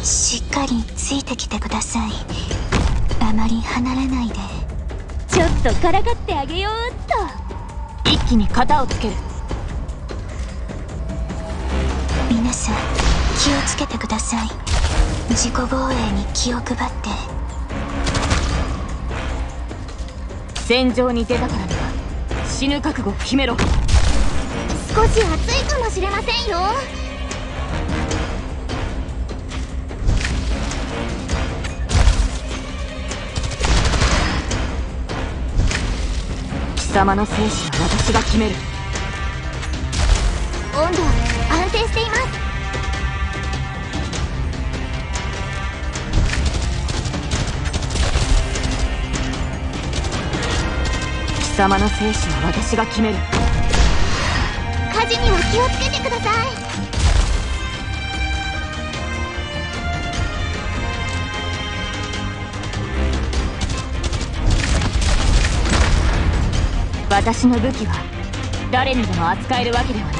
しっかりついてきてください。あまり離れないで。 ちょっとからかってあげようっと。一気に型をつける。 皆さん気をつけてください。自己防衛に気を配って。 戦場に出たからには死ぬ覚悟を決めろ。 少し暑いかもしれませんよ。 貴様の生死は私が決める。 温度安定しています。 貴様の生死は私が決める。 火事には気をつけてください。 私の武器は誰にでも扱えるわけではない。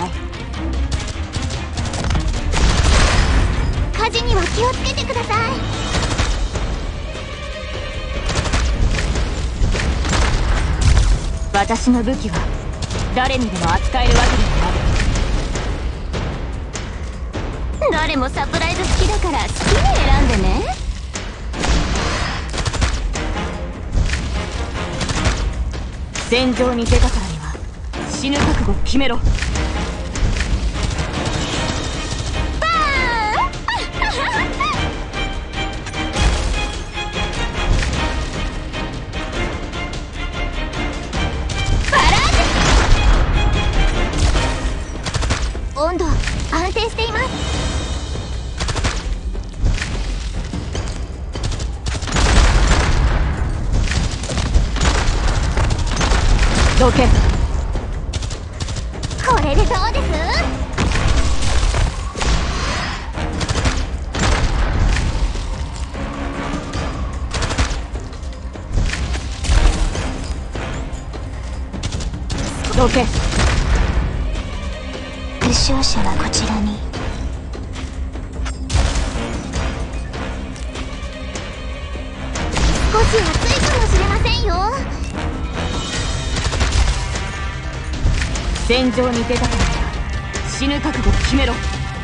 火事には気をつけてください。 私の武器は誰にでも扱えるわけではない。 どれもサプライズ好きだから好きに選んでね。 戦場に出たからには死ぬ覚悟を決めろ。 温度安定しています。 どけ。 これでどうです？ どけ。 負傷者はこちらに。 少し暑いかもしれませんよ。 戦場に出たからには死ぬ覚悟を決めろ。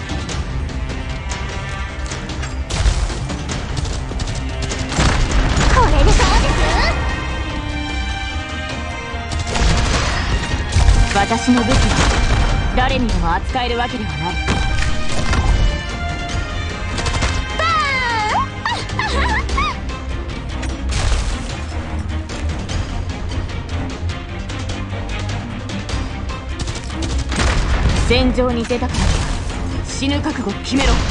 これでどうです？ 私の武器は誰にでも扱えるわけではない。戦場に出たからには死ぬ覚悟を決めろ。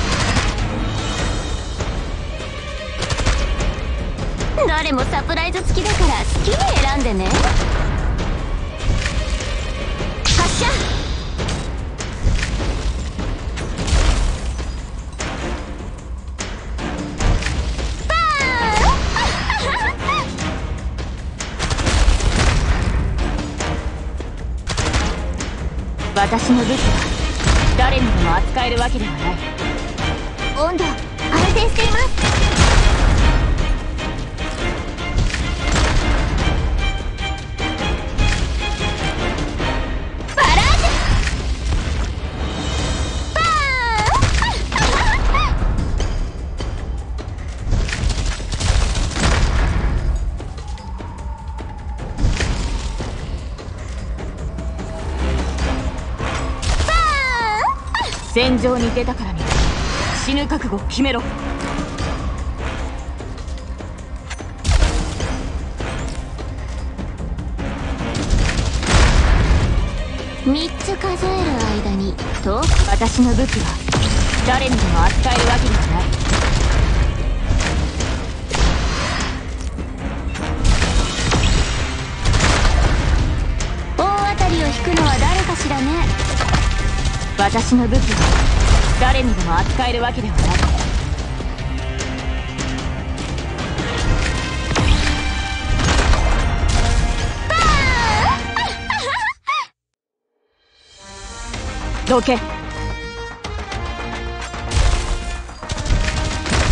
どれもサプライズ付きだから好きに選んでね。発射。 私の武器は誰にでも扱えるわけではない。 温度安定しています。バラージュ。 戦場に出たからには死ぬ覚悟を決めろ。 3つ数える間にと私の武器は誰にでも扱えるわけではない。 大当たりを引くのは誰かしらね。 私の武器は誰にでも扱えるわけではない。どけ。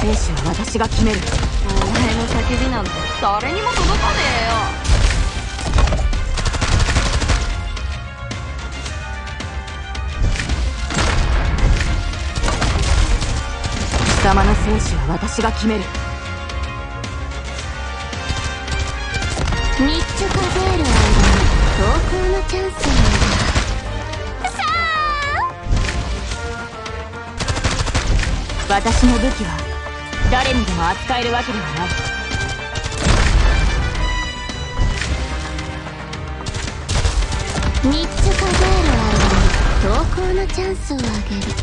生死は私が決める。 お前の叫びなんて誰にも届かねえよ。 貴様の生死は私が決める。 3つ数える間に投稿のチャンスをあげる。さあ、 私の武器は誰にでも扱えるわけではない。 3つ数える間に投稿のチャンスをあげる。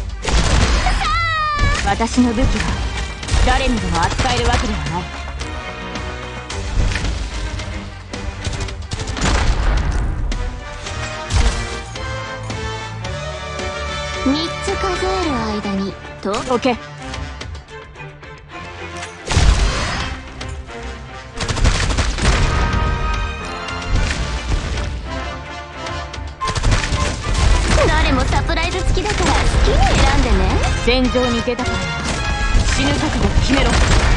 私の武器は誰にでも扱えるわけではない。 3つ数える間にどけ。 誰もサプライズ付きだから好きに選んでね。 戦場に出たから死ぬ覚悟を決めろ。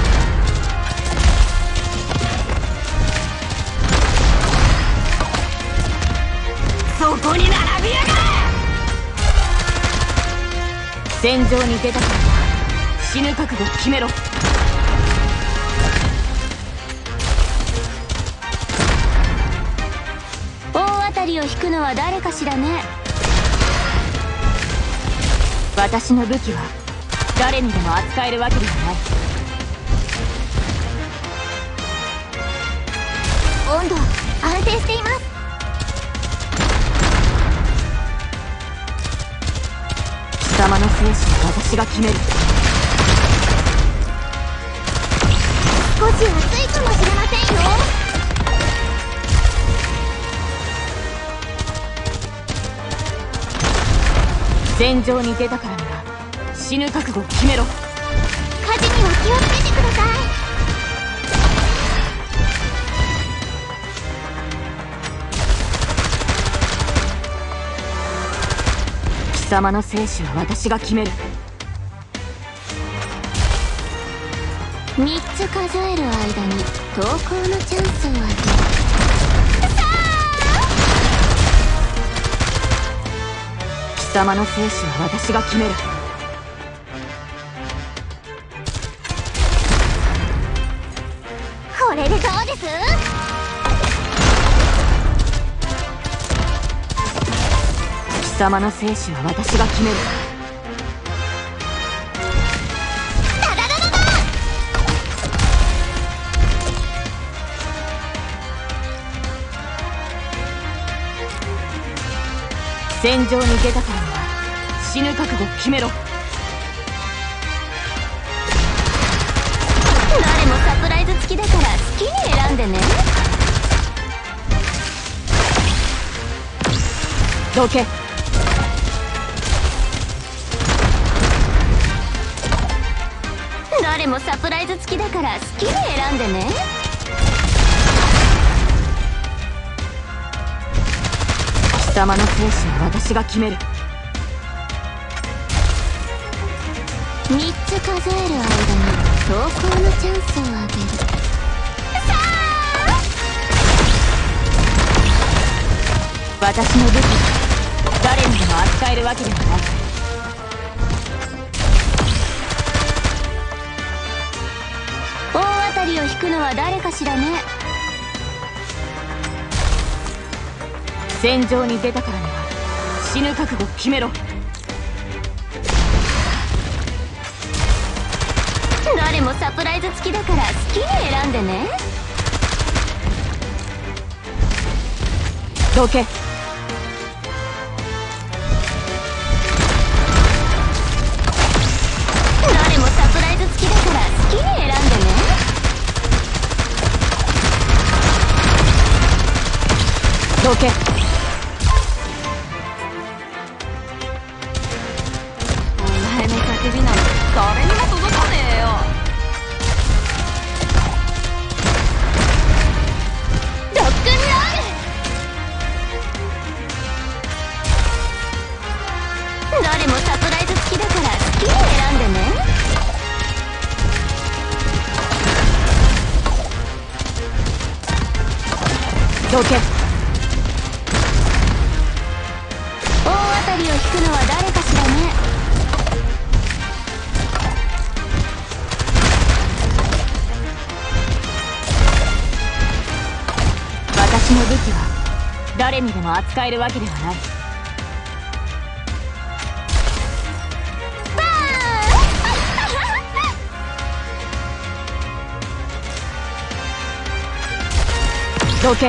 そこに並びやがれ。 戦場に出たから死ぬ覚悟を決めろ。 大当たりを引くのは誰かしらね。 私の武器は誰にでも扱えるわけではない。 温度安定しています。 貴様の生死は私が決める。 少し暑いかもしれませんよ。 戦場に出たからには死ぬ覚悟を決めろ。 火事には気をつけてください。 貴様の生死は私が決める。 3つ数える間に投稿のチャンスをあげる。 貴様の生死は私が決める。 これでどうです？ 貴様の生死は私が決める。 ダダダダダ。 戦場に出たからには死ぬ覚悟を決めろ。 誰もサプライズ付きだから好きに選んでね。 どけ。 誰もサプライズ付きだから好きに選んでね。 貴様の生死は私が決める。 3つ数える間に投稿のチャンスをあげる。 私の武器誰にでも扱えるわけではない。 大当たりを引くのは誰かしらね。 戦場に出たからには死ぬ覚悟を決めろ。 誰もサプライズ付きだから好きに選んでね。 どけ。 誰もサプライズ付きだから好きに選んでね。 どけ。 お前の叫びなんて誰にも届かねえよ。ロックンロール。誰もサプライズ付きだから好きに選んでね。 どけ。 大当たりを引くのは誰かしらね。 私の武器は誰にでも扱えるわけではない。どけ。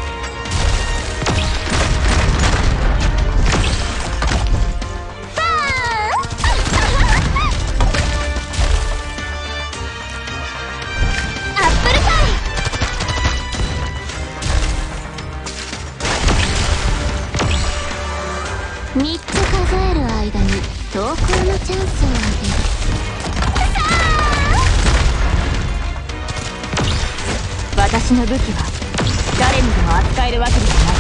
3つ数える間に投稿のチャンスをあげる。 私の武器は誰にでも扱えるわけではない。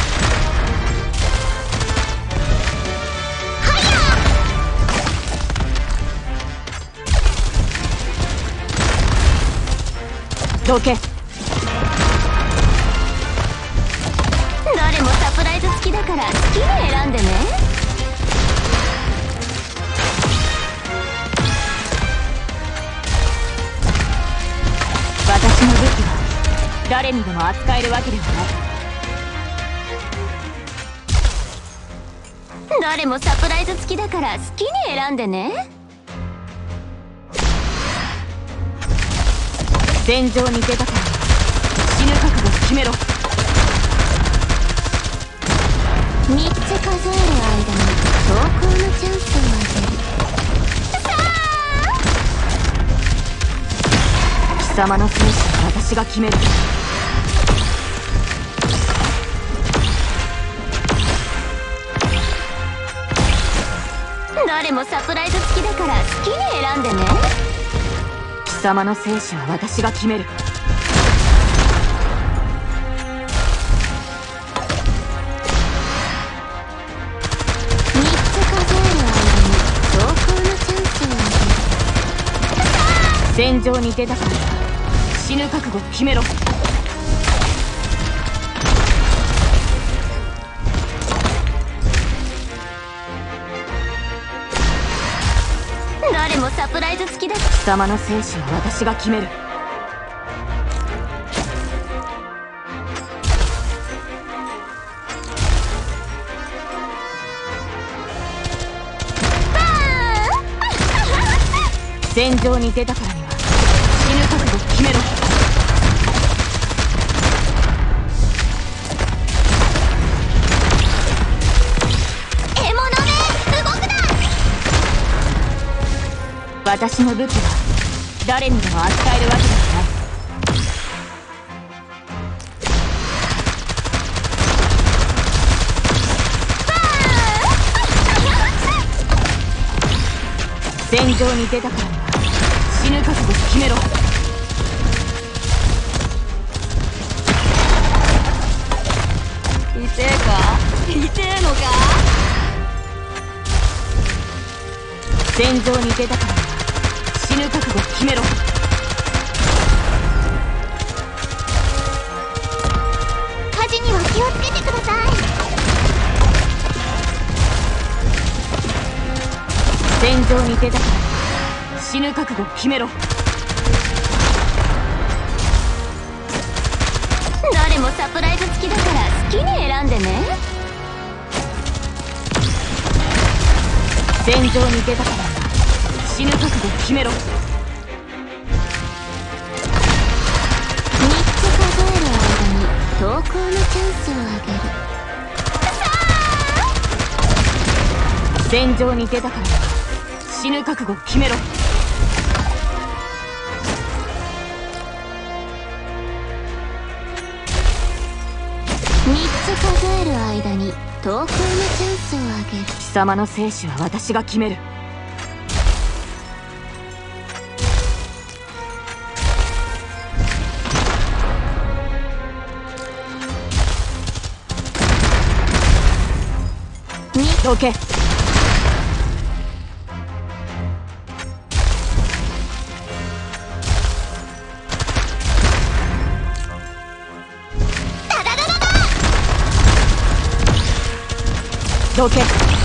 どけ。 誰もサプライズ付きだから好きに選んでね。 私の武器は誰にでも扱えるわけではない。 誰もサプライズ付きだから好きに選んでね。 戦場に出たから死ぬ覚悟を決めろ。 3つ数える間に投稿のチャンスをあげる。 貴様の生死は私が決める。 誰もサプライズ付きだから好きに選んでね。 貴様の生死は私が決める。 3つ数える間に投稿のチャンスをあげる。 戦場に出たから死ぬ覚悟を決めろ。 誰もサプライズ付きだ。 貴様の生死は私が決める。戦場に出たからには死ぬ覚悟を決めろ。 獲物め動くな。 私の武器は誰にでも扱えるわけではない。戦場に出たからには死ぬ覚悟を決めろ。痛えか？痛えのか？戦場に出たからには死ぬ覚悟を決めろ。 火事には気をつけてください。 戦場に出たからには死ぬ覚悟を決めろ。 誰もサプライズ付きだから好きに選んでね。 戦場に出たからには死ぬ覚悟を決めろ。 3つ数える間に投稿のチャンスをあげる。 戦場に出たからには死ぬ覚悟を決めろ。 3つ数える間に投稿のチャンスをあげる。 貴様の生死は私が決める。どけ。 ダダダダダ。 どけ。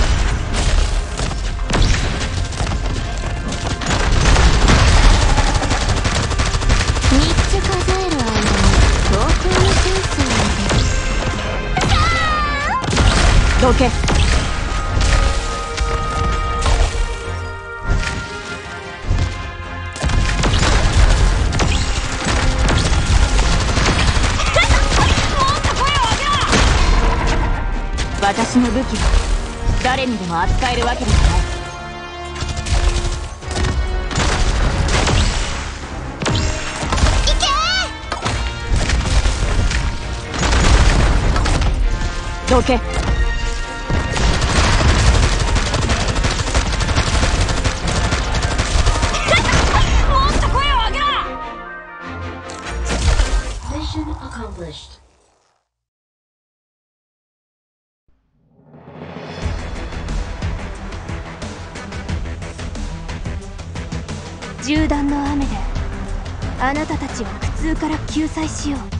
3つ数える間に投稿のチャンスをあげる。 どけ。私の武器は誰にでも扱えるわけではない。どけ。銃弾の雨であなたたちを苦痛から救済しよう。